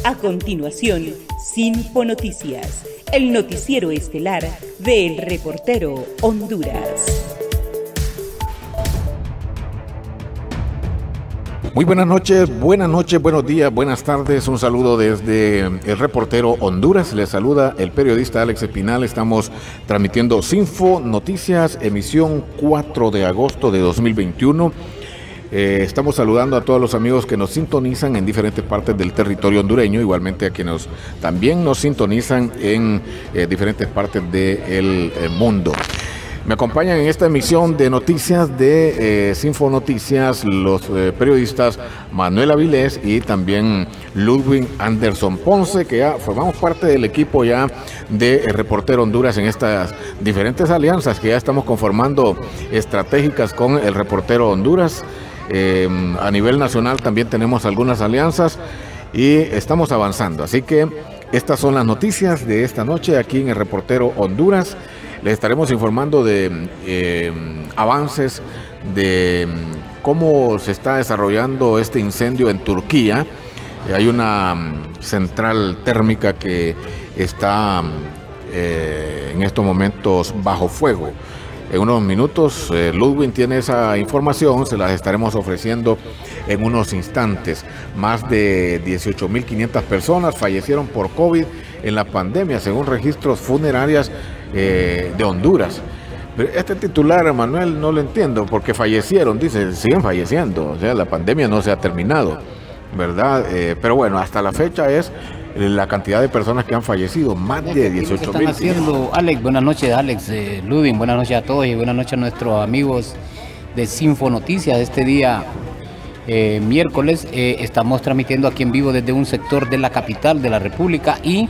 A continuación, Sinfonoticias, el noticiero estelar de El Reportero Honduras. Muy buenas noches, buenos días, buenas tardes. Un saludo desde El Reportero Honduras. Les saluda el periodista Alex Espinal. Estamos transmitiendo Sinfonoticias, emisión 4 de agosto de 2021. Estamos saludando a todos los amigos que nos sintonizan en diferentes partes del territorio hondureño, igualmente a quienes también nos sintonizan en diferentes partes del mundo. Me acompañan en esta emisión de noticias de Sinfonoticias los periodistas Manuel Avilés y también Ludwig Anderson Ponce, que ya formamos parte del equipo ya de El Reportero Honduras en estas diferentes alianzas que ya estamos conformando estratégicas con El Reportero Honduras. A nivel nacional también tenemos algunas alianzas y estamos avanzando. Así que estas son las noticias de esta noche aquí en El Reportero Honduras. Les estaremos informando de avances de cómo se está desarrollando este incendio en Turquía. Hay una central térmica que está en estos momentos bajo fuego. En unos minutos Ludwig tiene esa información, se las estaremos ofreciendo en unos instantes. Más de 18.500 personas fallecieron por COVID en la pandemia, según registros funerarias de Honduras. Pero este titular, Manuel, no lo entiendo, porque fallecieron, dice, siguen falleciendo, o sea, la pandemia no se ha terminado, ¿verdad? Pero bueno, hasta la fecha es la cantidad de personas que han fallecido, más de 18.000. ¿Qué están haciendo, Alex? Buenas noches, Alex, Ludwig, buenas noches a todos y buenas noches a nuestros amigos de Sinfonoticias. Este día, miércoles, estamos transmitiendo aquí en vivo desde un sector de la capital de la República y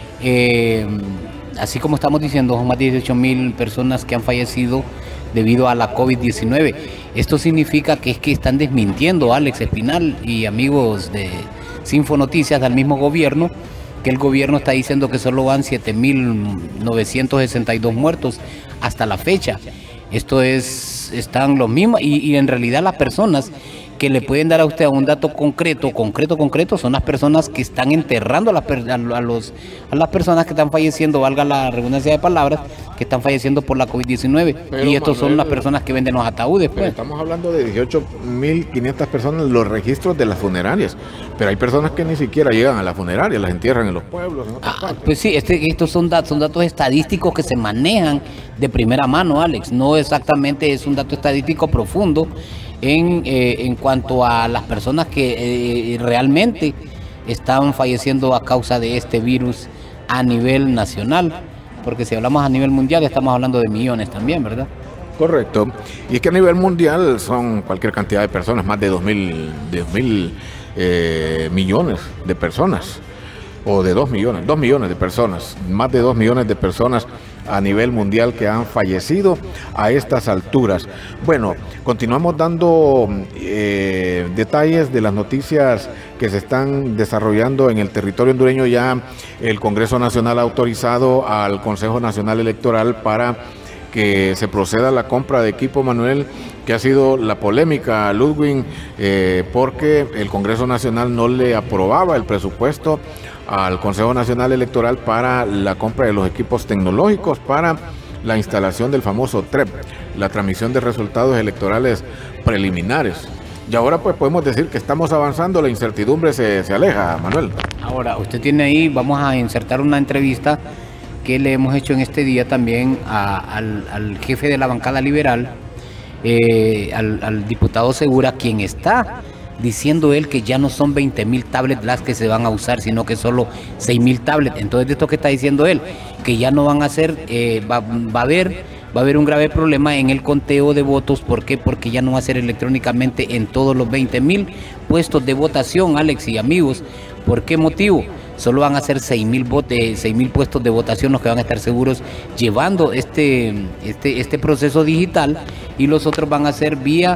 así como estamos diciendo, son más de 18.000 personas que han fallecido debido a la COVID-19. Esto significa que es que están desmintiendo, Alex Espinal y amigos de Sinfonoticias, del mismo gobierno, que el gobierno está diciendo que solo van 7.962 muertos hasta la fecha. Esto están los mismos y en realidad las personas que le pueden dar a usted un dato concreto, son las personas que están enterrando a las personas que están falleciendo, valga la redundancia de palabras, que están falleciendo por la COVID-19. Y estos son las personas que venden los ataúdes. Pues. Estamos hablando de 18.500 personas, los registros de las funerarias. Pero hay personas que ni siquiera llegan a la funeraria, las entierran en los pueblos. En pues sí, estos son datos estadísticos que se manejan de primera mano, Alex. No exactamente es un dato estadístico profundo en cuanto a las personas que realmente están falleciendo a causa de este virus a nivel nacional, porque si hablamos a nivel mundial estamos hablando de millones también, ¿verdad? Correcto, y es que a nivel mundial son cualquier cantidad de personas, más de 2.000 millones de personas, o de 2 millones de personas, más de 2 millones de personas a nivel mundial que han fallecido a estas alturas. Bueno, continuamos dando detalles de las noticias que se están desarrollando en el territorio hondureño. Ya el Congreso Nacional ha autorizado al Consejo Nacional Electoral para que se proceda a la compra de equipo, Manuel, que ha sido la polémica, Ludwig, porque el Congreso Nacional no le aprobaba el presupuesto al Consejo Nacional Electoral para la compra de los equipos tecnológicos para la instalación del famoso TREP, la transmisión de resultados electorales preliminares. Y ahora pues podemos decir que estamos avanzando, la incertidumbre se aleja, Manuel. Ahora, usted tiene ahí, vamos a insertar una entrevista que le hemos hecho en este día también al jefe de la bancada liberal, al diputado Segura, quien está diciendo él que ya no son 20.000 tablets las que se van a usar, sino que solo 6.000 tablets. Entonces, de esto que está diciendo él, que ya no van a ser, va a haber un grave problema en el conteo de votos. ¿Por qué? Porque ya no va a ser electrónicamente en todos los 20.000 puestos de votación, Alex y amigos. ¿Por qué motivo? Solo van a ser 6.000 puestos de votación los que van a estar seguros llevando este proceso digital, y los otros van a ser vía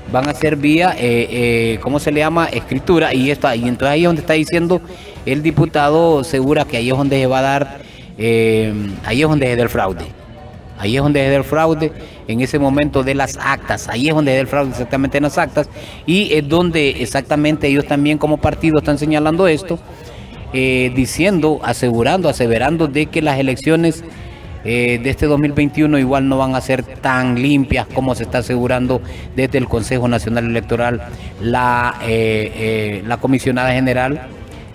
¿cómo se le llama? Escritura. Y entonces ahí es donde está diciendo el diputado Segura que ahí es donde se va a dar, ahí es donde se da el fraude. Ahí es donde se da el fraude, en ese momento de las actas. Ahí es donde se da el fraude exactamente en las actas. Y es donde exactamente ellos también como partido están señalando esto. aseverando de que las elecciones de este 2021 igual no van a ser tan limpias como se está asegurando desde el Consejo Nacional Electoral. La comisionada general,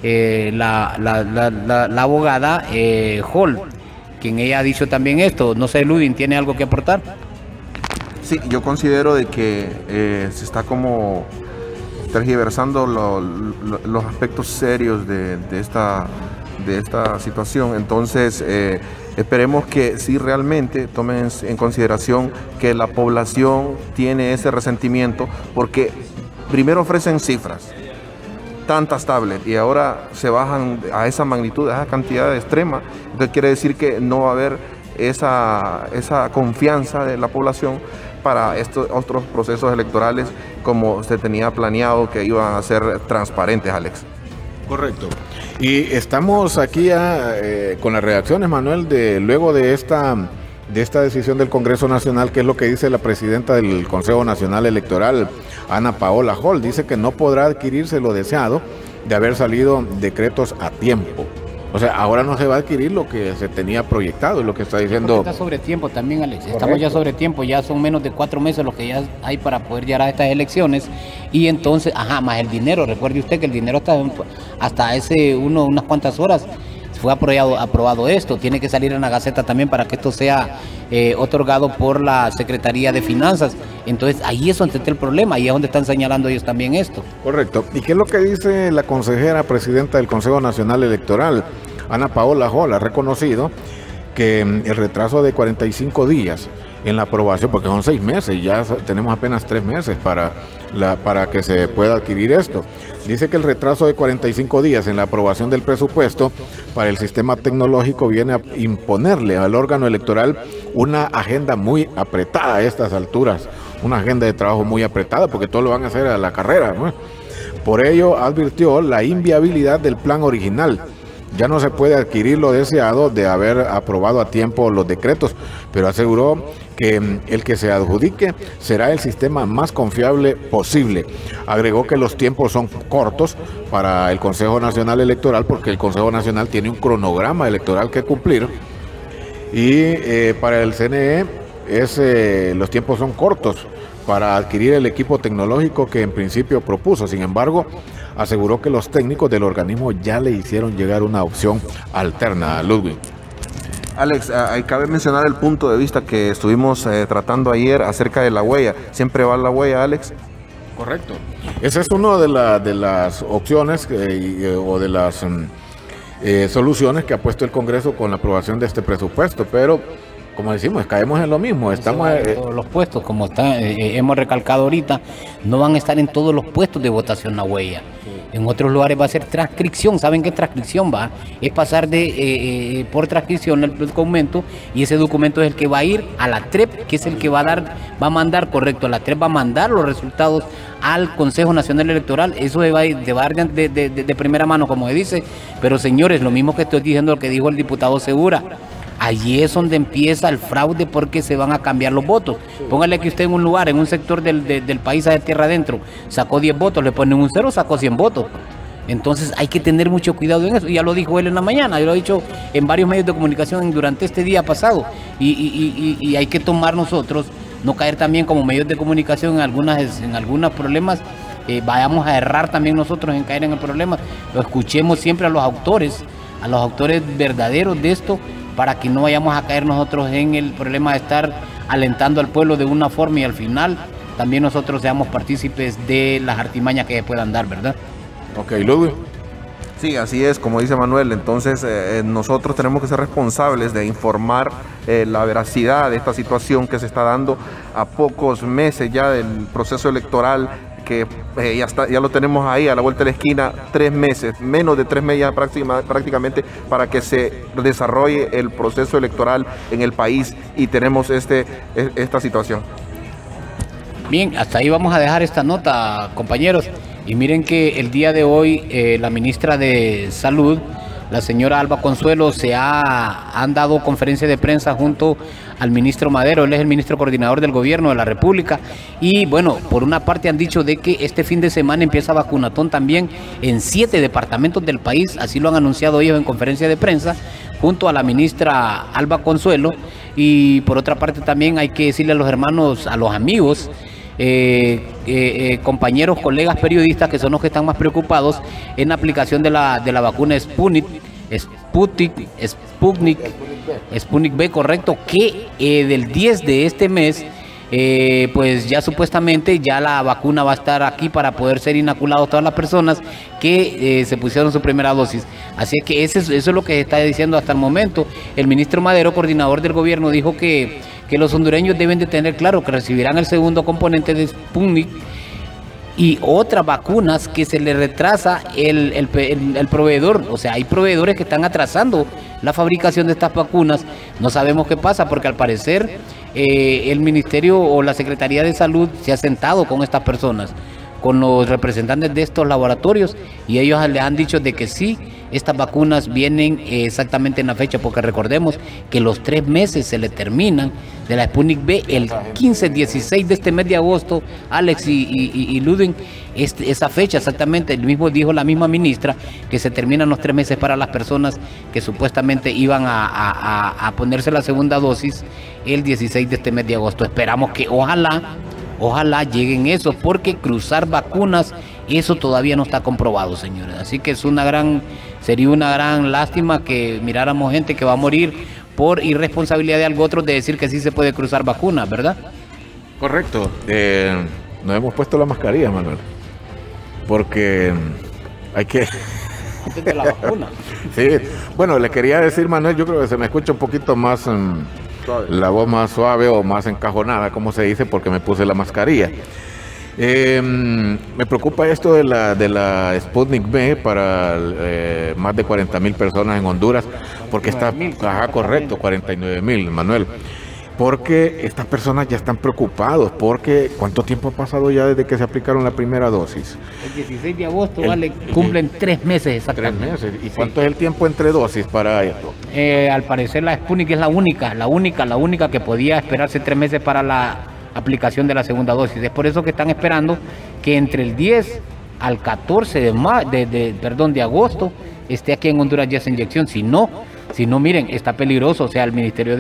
la abogada Hall, quien ella ha dicho también esto. No sé, Ludwig, ¿tiene algo que aportar? Sí, yo considero de que se está como tergiversando los aspectos serios de esta situación. Entonces, esperemos que sí realmente tomen en consideración que la población tiene ese resentimiento, porque primero ofrecen cifras, tantas tablets, y ahora se bajan a esa magnitud, a esa cantidad extrema. Entonces quiere decir que no va a haber esa confianza de la población para estos otros procesos electorales como se tenía planeado que iban a ser transparentes, Alex. Correcto. Y estamos aquí con las reacciones, Manuel, luego de esta decisión del Congreso Nacional, que es lo que dice la presidenta del Consejo Nacional Electoral, Ana Paola Hall. Dice que no podrá adquirirse lo deseado de haber salido decretos a tiempo. O sea, ahora no se va a adquirir lo que se tenía proyectado, es lo que está diciendo. Está sobre tiempo también, Alex. Estamos ya sobre tiempo, ya son menos de 4 meses lo que ya hay para poder llegar a estas elecciones. Y entonces, más el dinero. Recuerde usted que el dinero hasta unas cuantas horas fue aprobado esto. Tiene que salir en la Gaceta también para que esto sea otorgado por la Secretaría de Finanzas. Entonces, ahí es donde está el problema, ahí es donde están señalando ellos también esto. Correcto. ¿Y qué es lo que dice la consejera presidenta del Consejo Nacional Electoral, Ana Paola Hall? Ha reconocido que el retraso de 45 días en la aprobación, porque son 6 meses, ya tenemos apenas 3 meses para que se pueda adquirir esto. Dice que el retraso de 45 días en la aprobación del presupuesto para el sistema tecnológico viene a imponerle al órgano electoral una agenda muy apretada a estas alturas, una agenda de trabajo muy apretada, porque todo lo van a hacer a la carrera, ¿no? Por ello, advirtió la inviabilidad del plan original. Ya no se puede adquirir lo deseado de haber aprobado a tiempo los decretos, pero aseguró que el que se adjudique será el sistema más confiable posible. Agregó que los tiempos son cortos para el Consejo Nacional Electoral, porque el Consejo Nacional tiene un cronograma electoral que cumplir, y para el CNE los tiempos son cortos para adquirir el equipo tecnológico que en principio propuso. Sin embargo, aseguró que los técnicos del organismo ya le hicieron llegar una opción alterna a Ludwig. Alex, cabe mencionar el punto de vista que estuvimos tratando ayer acerca de la huella. ¿Siempre va la huella, Alex? Correcto. Esa es una de las opciones o de las soluciones que ha puesto el Congreso con la aprobación de este presupuesto, pero como decimos, caemos en lo mismo. Estamos en todos los puestos, como hemos recalcado ahorita, no van a estar en todos los puestos de votación la huella. En otros lugares va a ser transcripción. ¿Saben qué transcripción va? Es pasar por transcripción el documento, y ese documento es el que va a ir a la TREP, que es el que va a mandar, correcto, la TREP va a mandar los resultados al Consejo Nacional Electoral. Eso se va a llevar de primera mano, como se dice. Pero señores, lo mismo que estoy diciendo, lo que dijo el diputado Segura, allí es donde empieza el fraude, porque se van a cambiar los votos. Póngale que usted en un lugar, en un sector del país de tierra adentro, sacó 10 votos, le ponen un 0, sacó 100 votos. Entonces hay que tener mucho cuidado en eso. Ya lo dijo él en la mañana, yo lo he dicho en varios medios de comunicación durante este día pasado. Y hay que tomar nosotros, no caer también como medios de comunicación en algunos problemas. Vayamos a errar también nosotros en caer en el problema. Lo escuchemos siempre a los autores verdaderos de esto, para que no vayamos a caer nosotros en el problema de estar alentando al pueblo de una forma y al final también nosotros seamos partícipes de las artimañas que se puedan dar, ¿verdad? Ok, Ludwig. Sí, así es, como dice Manuel. Entonces nosotros tenemos que ser responsables de informar la veracidad de esta situación que se está dando a pocos meses ya del proceso electoral, que ya lo tenemos ahí a la vuelta de la esquina. 3 meses, menos de 3 meses prácticamente, para que se desarrolle el proceso electoral en el país, y tenemos esta situación. Bien, hasta ahí vamos a dejar esta nota, compañeros. Y miren que el día de hoy la ministra de Salud, la señora Alba Consuelo han dado conferencia de prensa junto al ministro Madero. Él es el ministro coordinador del gobierno de la República. Y bueno, por una parte han dicho de que este fin de semana empieza vacunatón también en 7 departamentos del país. Así lo han anunciado ellos en conferencia de prensa junto a la ministra Alba Consuelo. Y por otra parte también hay que decirle a los hermanos, a los amigos, compañeros, colegas periodistas, que son los que están más preocupados en la aplicación de la vacuna Sputnik B, correcto, que del 10 de este mes, pues ya supuestamente ya la vacuna va a estar aquí para poder ser inoculados todas las personas que se pusieron su primera dosis. Así es que eso es lo que está diciendo hasta el momento. El ministro Madero, coordinador del gobierno, dijo que los hondureños deben de tener claro que recibirán el segundo componente de Sputnik y otras vacunas que se le retrasa el proveedor. O sea, hay proveedores que están atrasando la fabricación de estas vacunas. No sabemos qué pasa porque al parecer el ministerio o la Secretaría de Salud se ha sentado con estas personas, con los representantes de estos laboratorios, y ellos le han dicho de que sí, estas vacunas vienen exactamente en la fecha, porque recordemos que los 3 meses se le terminan de la Sputnik B el 15-16 de este mes de agosto. Alex y Ludwig, esa fecha exactamente, dijo la misma ministra, que se terminan los 3 meses para las personas que supuestamente iban a ponerse la segunda dosis el 16 de este mes de agosto. Esperamos que ojalá lleguen esos, porque cruzar vacunas, eso todavía no está comprobado, señores. Así que sería una gran lástima que miráramos gente que va a morir por irresponsabilidad de algo otro de decir que sí se puede cruzar vacunas, ¿verdad? Correcto. Nos hemos puesto la mascarilla, Manuel, porque hay que... Antes de la vacuna. Sí, bueno, le quería decir, Manuel, yo creo que se me escucha un poquito más... la voz más suave o más encajonada, como se dice, porque me puse la mascarilla. Me preocupa esto de la Sputnik B para más de 40,000 personas en Honduras, porque está, correcto, 49,000, Manuel. Porque estas personas ya están preocupados, porque ¿cuánto tiempo ha pasado ya desde que se aplicaron la primera dosis? El 16 de agosto, cumplen 3 meses exactamente. 3 meses. ¿Y cuánto es el tiempo entre dosis para esto? Al parecer la Sputnik es la única que podía esperarse 3 meses para la aplicación de la segunda dosis. Es por eso que están esperando que entre el 10 al 14 de agosto esté aquí en Honduras ya esa inyección. Si no, miren, está peligroso. O sea, el Ministerio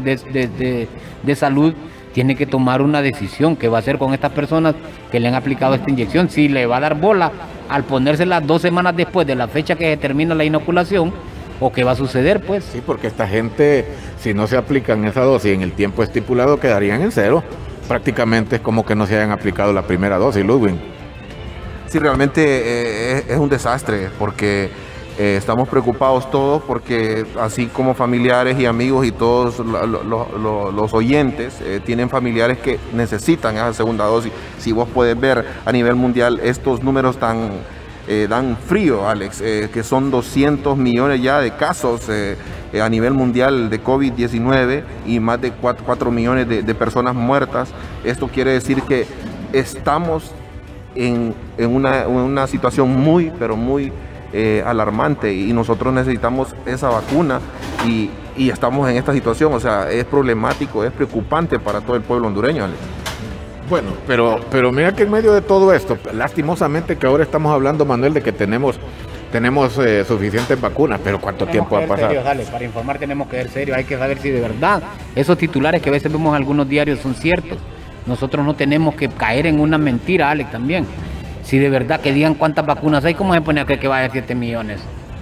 de Salud tiene que tomar una decisión. ¿Qué va a hacer con estas personas que le han aplicado esta inyección? Si le va a dar bola al ponérsela 2 semanas después de la fecha que se termina la inoculación, o qué va a suceder, pues. Sí, porque esta gente, si no se aplican esa dosis en el tiempo estipulado, quedarían en cero. Prácticamente es como que no se hayan aplicado la primera dosis, Ludwig. Sí, realmente es un desastre, porque estamos preocupados todos, porque así como familiares y amigos y todos los oyentes tienen familiares que necesitan esa segunda dosis. Si vos puedes ver a nivel mundial estos números dan frío, Alex, que son 200 millones ya de casos a nivel mundial de COVID-19 y más de 4 millones de personas muertas. Esto quiere decir que estamos en una situación muy, pero muy alarmante, y nosotros necesitamos esa vacuna y estamos en esta situación. O sea, es problemático, es preocupante para todo el pueblo hondureño, Alex. Bueno, pero mira que en medio de todo esto, lastimosamente que ahora estamos hablando, Manuel, de que tenemos suficientes vacunas, pero ¿cuánto tiempo ha pasado? Serios, dale, para informar tenemos que ser serios, hay que saber si de verdad esos titulares que a veces vemos en algunos diarios son ciertos. Nosotros no tenemos que caer en una mentira, Alex, también. Si de verdad que digan cuántas vacunas hay, ¿cómo se pone a creer que va a haber 7 millones?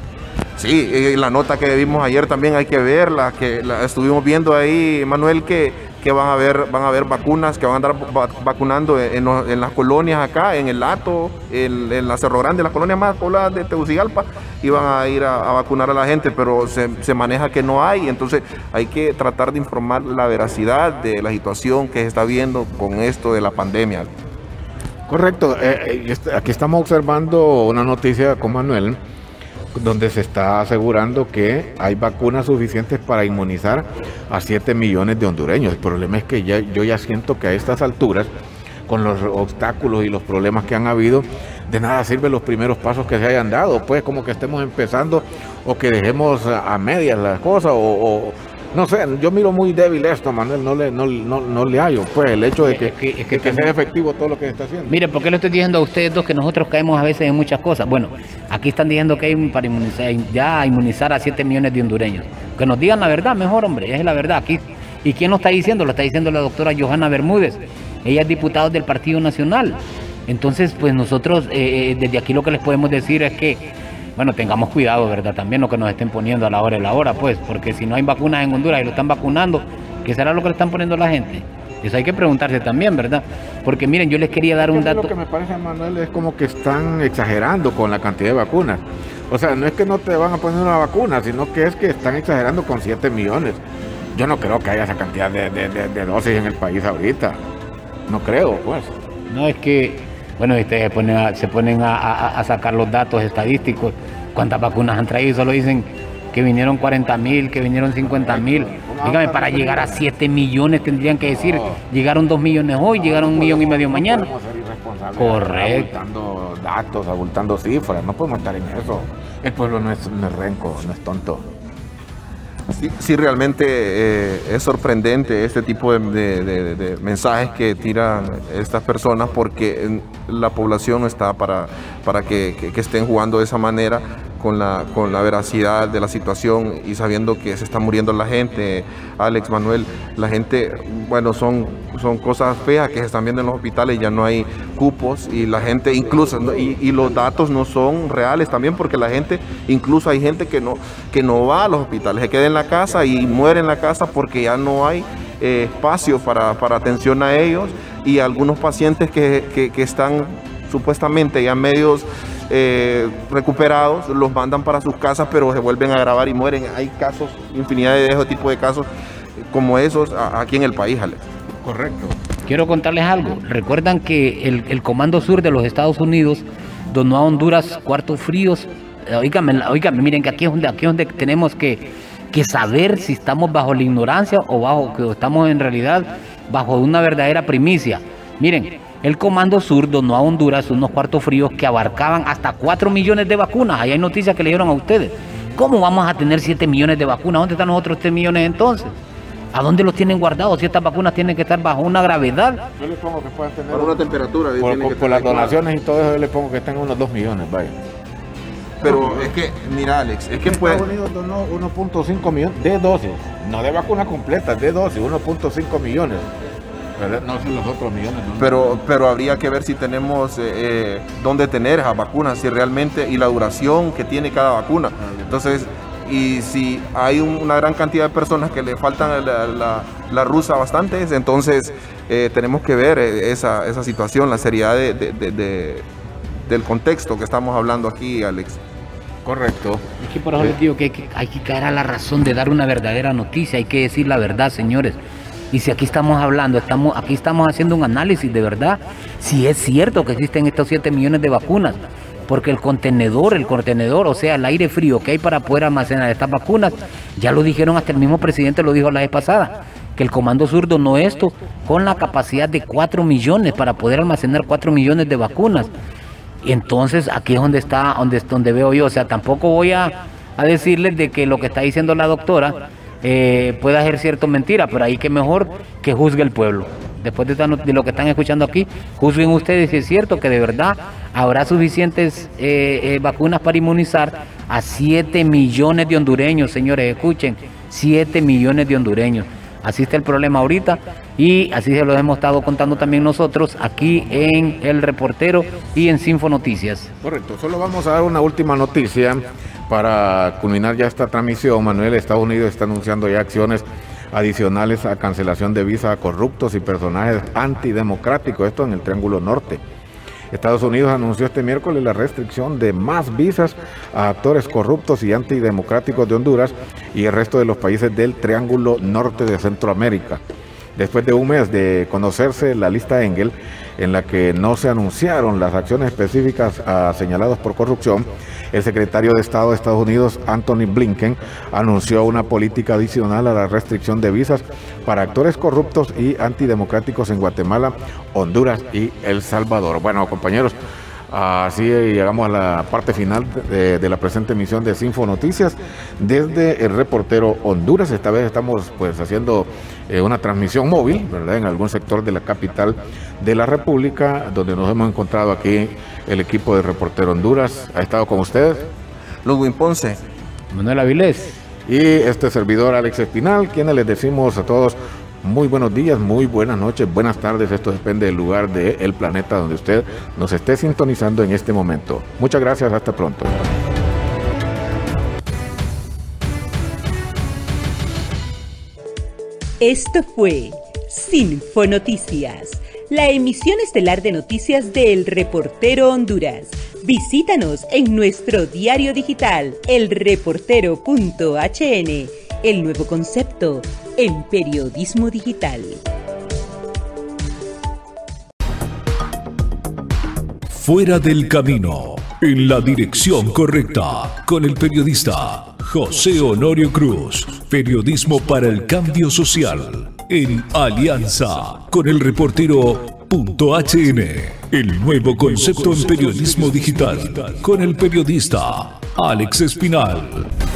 Sí, la nota que vimos ayer también hay que verla, que la estuvimos viendo ahí, Manuel, que van a haber vacunas, que van a andar vacunando en las colonias acá, en el Lato, en la Cerro Grande, las colonias más pobladas de Tegucigalpa, y van a ir a vacunar a la gente, pero se maneja que no hay. Entonces hay que tratar de informar la veracidad de la situación que se está viendo con esto de la pandemia. Correcto. Aquí estamos observando una noticia con Manuel, donde se está asegurando que hay vacunas suficientes para inmunizar a 7 millones de hondureños. El problema es que yo ya siento que a estas alturas, con los obstáculos y los problemas que han habido, de nada sirven los primeros pasos que se hayan dado, pues como que estemos empezando o que dejemos a medias las cosas o no sé, yo miro muy débil esto, Manuel, no le hallo, pues el hecho de que sea efectivo todo lo que se está haciendo. Mire, ¿por qué le estoy diciendo a ustedes dos que nosotros caemos a veces en muchas cosas? Bueno, aquí están diciendo que hay para inmunizar a 7 millones de hondureños. Que nos digan la verdad, mejor, hombre, es la verdad. Aquí. ¿Y quién lo está diciendo? Lo está diciendo la doctora Johanna Bermúdez. Ella es diputada del Partido Nacional. Entonces, pues nosotros desde aquí lo que les podemos decir es que, bueno, tengamos cuidado, ¿verdad? También lo que nos estén poniendo a la hora de la hora, pues, porque si no hay vacunas en Honduras y lo están vacunando, ¿qué será lo que le están poniendo a la gente? Eso hay que preguntarse también, ¿verdad? Porque miren, yo les quería dar un dato. Lo que me parece, Manuel, es como que están exagerando con la cantidad de vacunas. O sea, no es que no te van a poner una vacuna, sino que es que están exagerando con 7 millones. Yo no creo que haya esa cantidad de dosis en el país ahorita. No creo, pues. No, es que... Bueno, se ponen a sacar los datos estadísticos, cuántas vacunas han traído, solo dicen que vinieron 40,000, que vinieron 50,000. Dígame, para llegar a 7 millones tendrían que decir, llegaron 2 millones hoy, llegaron 1,5 millones mañana. Correcto. Abultando datos, abultando cifras, no podemos estar en eso. El pueblo no es renco, no es tonto. Sí, realmente es sorprendente este tipo de mensajes que tiran estas personas, porque la población no está para que estén jugando de esa manera con la veracidad de la situación y sabiendo que se está muriendo la gente. Alex, Manuel, la gente, bueno, son cosas feas que se están viendo en los hospitales, ya no hay cupos y la gente incluso, y los datos no son reales también, porque la gente, incluso hay gente que no va a los hospitales, se queda en la casa y muere en la casa porque ya no hay espacio para atención a ellos, y algunos pacientes que están supuestamente ya medios recuperados, los mandan para sus casas, pero se vuelven a agravar y mueren. Hay casos, infinidad de ese tipo de casos como esos aquí en el país, Alex. Correcto. Quiero contarles algo. Recuerdan que el Comando Sur de los Estados Unidos donó a Honduras cuartos fríos. Óigame, miren que aquí es donde tenemos que saber si estamos bajo la ignorancia o que estamos en realidad bajo una verdadera primicia. Miren, el Comando Sur donó a Honduras unos cuartos fríos que abarcaban hasta 4 millones de vacunas. Ahí hay noticias que le dieron a ustedes. ¿Cómo vamos a tener 7 millones de vacunas? ¿Dónde están los otros 3 millones entonces? ¿A dónde los tienen guardados? Si estas vacunas tienen que estar bajo una gravedad. Yo le pongo que puedan tener... Por una temperatura. Por las donaciones y todo eso, yo le pongo que estén unos 2 millones, vaya. Pero es que, mira, Alex, es que Estados Unidos donó 1.5 millones de dosis, no de vacunas completas, de dosis, 1.5 millones. No son los otros millones. No. Pero habría que ver si tenemos dónde tener esas vacunas, si realmente, y la duración que tiene cada vacuna. Entonces, y si hay una gran cantidad de personas que le faltan la rusa bastantes, entonces tenemos que ver esa situación, la seriedad del contexto que estamos hablando aquí, Alex. Correcto. Es que por eso les digo que hay que caer a la razón de dar una verdadera noticia, hay que decir la verdad, señores. Y si aquí estamos hablando, aquí estamos haciendo un análisis de verdad, si es cierto que existen estos 7 millones de vacunas, porque el contenedor, o sea, el aire frío que hay para poder almacenar estas vacunas, ya lo dijeron, hasta el mismo presidente lo dijo la vez pasada, que el Comando Sur donó esto con la capacidad de 4 millones para poder almacenar 4 millones de vacunas. Y entonces aquí es donde veo yo, o sea, tampoco voy a decirles de que lo que está diciendo la doctora pueda ser cierto o mentira, pero ahí que mejor que juzgue el pueblo. Después de lo que están escuchando aquí, juzguen ustedes si es cierto que de verdad habrá suficientes vacunas para inmunizar a 7 millones de hondureños, señores, escuchen, 7 millones de hondureños. Así está el problema ahorita y así se lo hemos estado contando también nosotros aquí en El Reportero y en Sinfo Noticias. Correcto, solo vamos a dar una última noticia para culminar ya esta transmisión. Manuel, Estados Unidos está anunciando ya acciones adicionales a cancelación de visa a corruptos y personajes antidemocráticos, esto en el Triángulo Norte. Estados Unidos anunció este miércoles la restricción de más visas a actores corruptos y antidemocráticos de Honduras y el resto de los países del Triángulo Norte de Centroamérica. Después de un mes de conocerse la lista Engel, en la que no se anunciaron las acciones específicas señaladas por corrupción, el secretario de Estado de Estados Unidos, Anthony Blinken, anunció una política adicional a la restricción de visas para actores corruptos y antidemocráticos en Guatemala, Honduras y El Salvador. Bueno, compañeros, así llegamos a la parte final de la presente emisión de Sinfo Noticias desde el reportero Honduras. Esta vez estamos pues haciendo una transmisión móvil, ¿verdad?, en algún sector de la capital de la República, donde nos hemos encontrado aquí el equipo de reportero Honduras. Ha estado con ustedes Ludwin Ponce, Manuel Avilés y este servidor Alex Espinal, quienes les decimos a todos muy buenos días, muy buenas noches, buenas tardes. Esto depende del lugar del planeta donde usted nos esté sintonizando en este momento. Muchas gracias, hasta pronto. Esto fue Sinfo Noticias, la emisión estelar de noticias de El Reportero Honduras. Visítanos en nuestro diario digital, elreportero.hn, el nuevo concepto en periodismo digital. Fuera del camino, en la dirección correcta, con el periodista José Honorio Cruz. Periodismo para el cambio social, en alianza con el reportero.hn, el nuevo concepto en periodismo digital, con el periodista Alex Espinal.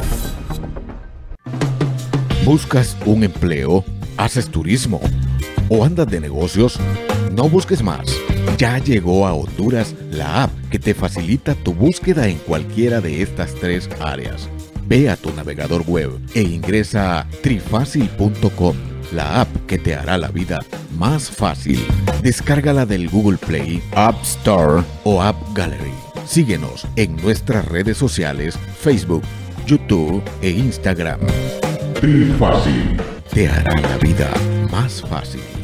¿Buscas un empleo? ¿Haces turismo? ¿O andas de negocios? No busques más. Ya llegó a Honduras la app que te facilita tu búsqueda en cualquiera de estas tres áreas. Ve a tu navegador web e ingresa a trifacil.com, la app que te hará la vida más fácil. Descárgala del Google Play, App Store o App Gallery. Síguenos en nuestras redes sociales, Facebook, YouTube e Instagram. Trifácil te hará la vida más fácil.